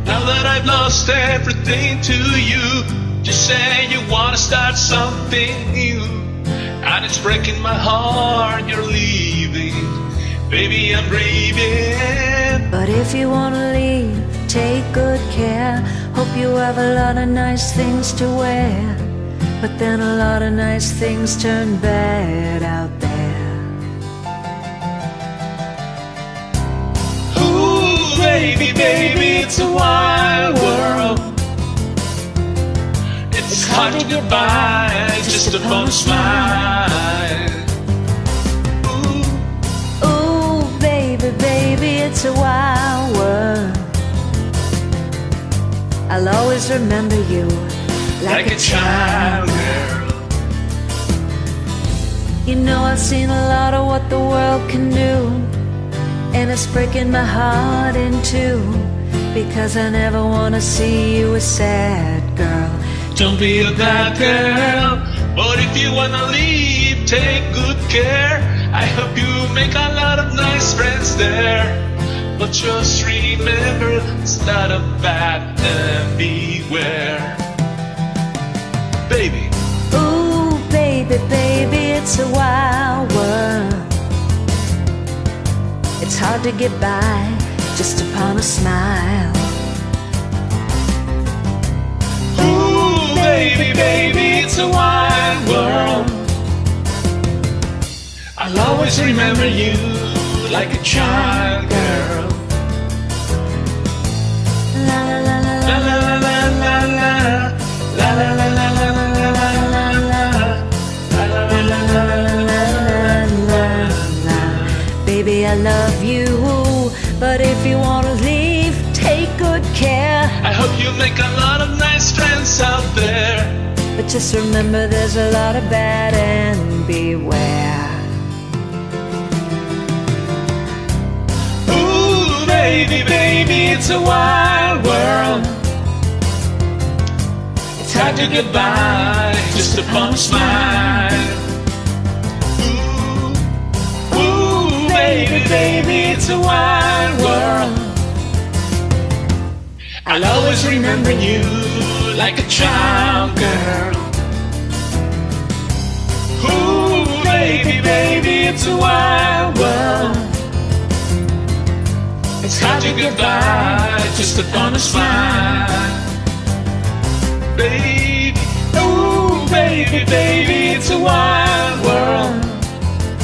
Now that I've lost everything to you, just say you wanna start something new. And it's breaking my heart you're leaving. Baby, I'm grieving. But if you wanna leave, take good care. Hope you have a lot of nice things to wear. But then a lot of nice things turn bad out there. Ooh, baby, baby, it's a wild world. It's hard to get by just upon a smile. Ooh, baby, baby, it's a wild world. I'll always remember you Like a child girl. You know I've seen a lot of what the world can do, and it's breaking my heart in two, because I never wanna see you a sad girl. Don't be a bad girl, but if you wanna leave, take good care. I hope you make a lot of nice friends there. But just remember, start a bad and beware. Baby. Ooh, baby, baby, it's a wild world. It's hard to get by just upon a smile. Ooh, baby, baby, it's a wild world. I'll always remember you like a child girl. La la la la La la la la la la. La la la la la la la la la. La la la la la la la. Baby, I love you, but if you wanna leave, take good care. I hope you make a lot of nice friends out there. But just remember, there's a lot of bad, and beware. Ooh, baby, baby, it's a wild world. It's hard to get by just upon a smile. Ooh, baby, baby, it's a wild world. I'll always remember you like a child girl. Ooh, baby, baby, it's a wild world. It's hard to get by just upon a smile. Baby, ooh, baby, baby, it's a wild world.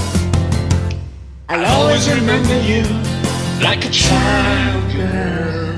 I'll always remember you like a child girl.